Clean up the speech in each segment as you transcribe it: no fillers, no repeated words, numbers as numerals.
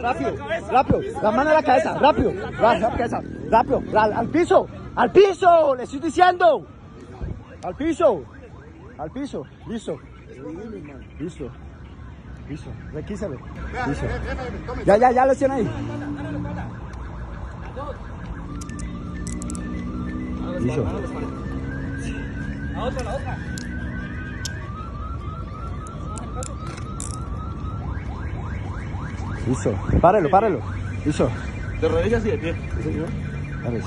Rápido, rápido, la mano a la cabeza, rápido, rápido, al piso, le estoy diciendo, al piso, listo, requísale, listo, ya lo tiene ahí, listo, la otra. Listo, párelo. Listo. De rodillas y de pie. Párese.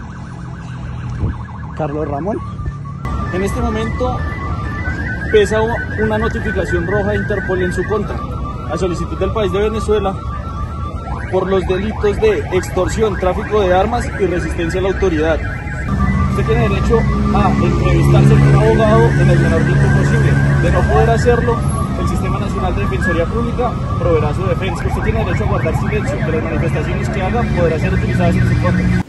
Carlos Ramón. En este momento pesa una notificación roja de Interpol en su contra, a solicitud del país de Venezuela, por los delitos de extorsión, tráfico de armas y resistencia a la autoridad. Usted tiene derecho a entrevistarse con un abogado en el menor tiempo posible. De no poder hacerlo, el Sistema Nacional de Defensoría Pública proveerá su defensa. Usted tiene derecho a guardar silencio, que las manifestaciones que haga podrán ser utilizadas en su contra.